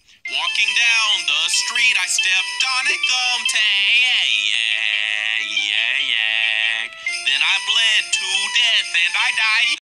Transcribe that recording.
Walking down the street, I stepped on a thumb-tack. Then I bled to death and I died.